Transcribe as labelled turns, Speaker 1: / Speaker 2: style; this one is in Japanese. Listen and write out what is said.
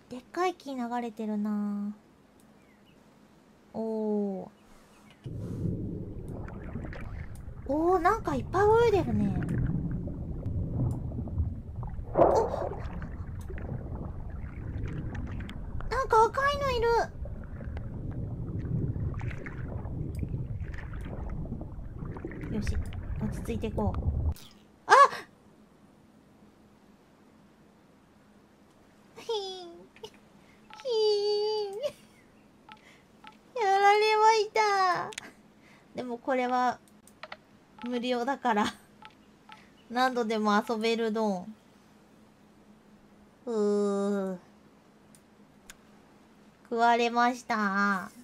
Speaker 1: でっかい木流れてるな。おーおー、なんかいっぱい泳いでるね。お、なんか赤いのいる。よし、落ち着いていこう。あっ、ひーんひーん、やられました。でもこれは無料だから何度でも遊べるドン。食われました。